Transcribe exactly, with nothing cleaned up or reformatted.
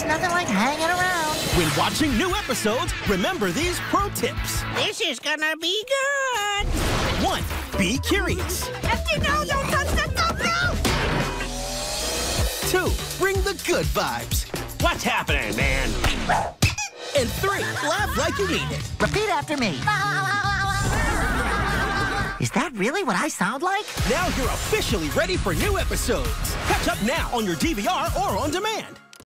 nothing like hanging around. When watching new episodes, remember these pro tips. This is gonna be good. One, be curious. No, don't touch that thumbnail. Two, bring the good vibes. What's happening, man? And three, laugh like you mean it. Repeat after me. Is that really what I sound like? Now you're officially ready for new episodes. Catch up now on your D V R or on demand.